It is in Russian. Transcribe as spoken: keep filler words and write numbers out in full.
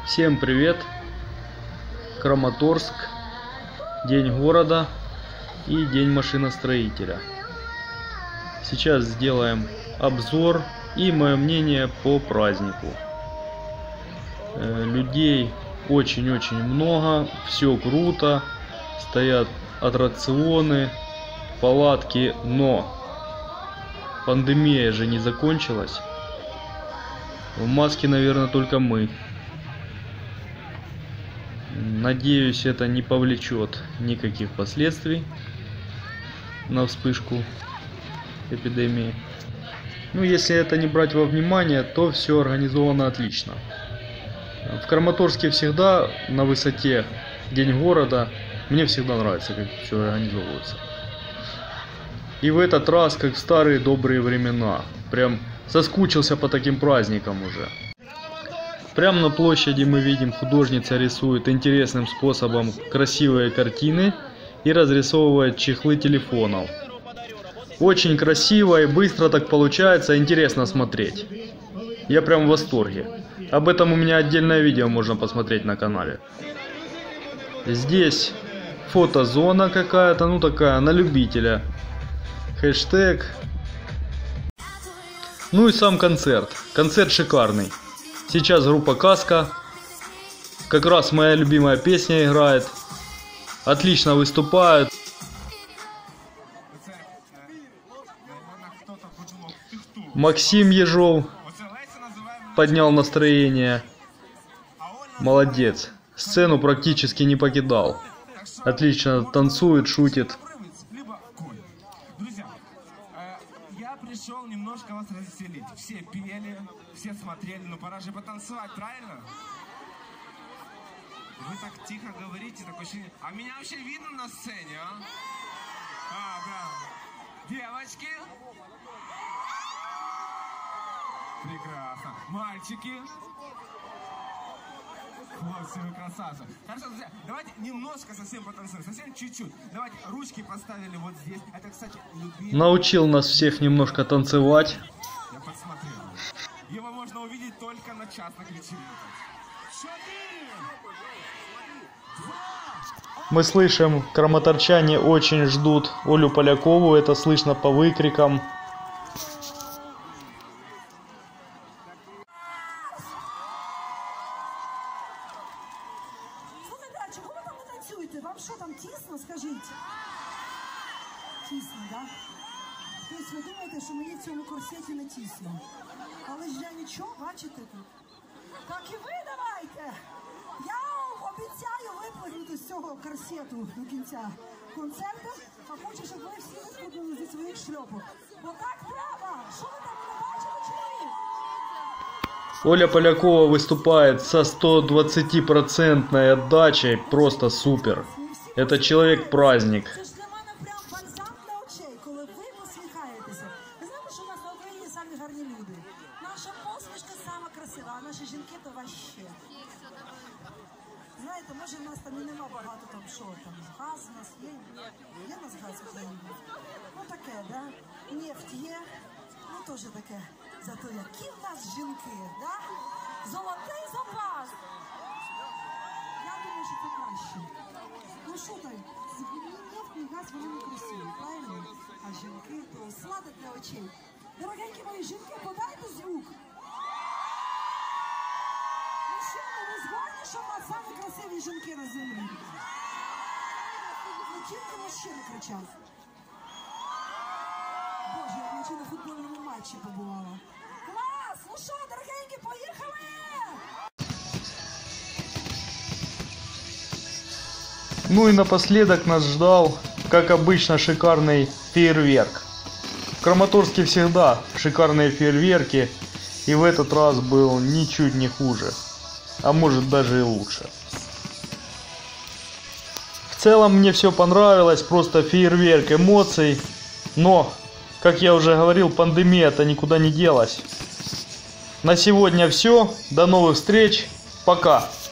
Всем привет! Краматорск, день города и день машиностроителя. Сейчас сделаем обзор и мое мнение по празднику. Людей очень-очень много, все круто, стоят аттракционы, палатки, но пандемия же не закончилась. В маске, наверное, только мы. Надеюсь, это не повлечет никаких последствий на вспышку эпидемии. Ну, если это не брать во внимание, то все организовано отлично. В Краматорске всегда на высоте день города. Мне всегда нравится, как все организовывается. И в этот раз, как в старые добрые времена. Прям соскучился по таким праздникам уже. Прямо на площади мы видим, художница рисует интересным способом красивые картины и разрисовывает чехлы телефонов. Очень красиво и быстро так получается, интересно смотреть. Я прям в восторге. Об этом у меня отдельное видео можно посмотреть на канале. Здесь фотозона какая-то, ну такая, на любителя. Хэштег. Ну и сам концерт. Концерт шикарный. Сейчас группа Каска. Как раз моя любимая песня играет. Отлично выступают. Максим Ежов поднял настроение. Молодец. Сцену практически не покидал. Отлично танцует, шутит. Пришел немножко вас развеселить. Все пели, все смотрели, но пора же потанцевать, правильно? Вы так тихо говорите, такое ощущение. А меня вообще видно на сцене, а? А, да. Девочки. Прекрасно. Мальчики. Хлопцы, вы красавцы. Хорошо, друзья, давайте немножко совсем потанцуем, совсем чуть-чуть. Давайте ручки поставили вот здесь. Это, кстати, любимый... Научил нас всех немножко танцевать. Я подсмотрел. Его можно увидеть только на частных вечеринках. Мы слышим, краматорчане очень ждут Олю Полякову, это слышно по выкрикам. Чого ви там не танцюєте? Вам що там тісно, скажіть? Тісно, так? Да? Тобто ви думаєте, що мені в цьому корсеті не тісно. Але ж я нічого, бачите тут? Так і ви давайте! Я обіцяю випрыгнути з цього корсету до кінця концерту, а хочу, щоб ви всі випрыгнули зі своїх шльопок. Бо так треба! Що ви там не бачили, чоловік? Оля Полякова выступает со сто двадцатипроцентной отдачей, просто супер. Это человек-праздник. Це ж для мене прям бальзам для очей, коли ви посміхаєтеся. Ви знаєте, що у нас на Україні самі гарні люди. Наша посмішка сама красива, а наші жінки то ваще. Знаєте, може в нас там і нема багато там що там. Газ у нас є. Є у нас газ в Україні? Ну таке, да? Нефть є. Ну теж таке. Зато які в нас жінки, да? Золотий запас! Я думаю, що це краще. Ну що там, ні нефть, ні газ, вони не красиві, правильно? А жінки то слада для очей. Дорогенькі мої жінки, подайте звук! Мужчини, ви згодні, що в нас самі красиві жінки на землі? Ну тільки мужчини кричать. Боже, я наче на футбольному матчі побувала. Клас! Ну що, дорогенькі, поїхали! Ну и напоследок нас ждал, как обычно, шикарный фейерверк. В Краматорске всегда шикарные фейерверки, и в этот раз был ничуть не хуже, а может даже и лучше. В целом мне все понравилось, просто фейерверк эмоций, но, как я уже говорил, пандемия-то никуда не делась. На сегодня все, до новых встреч, пока!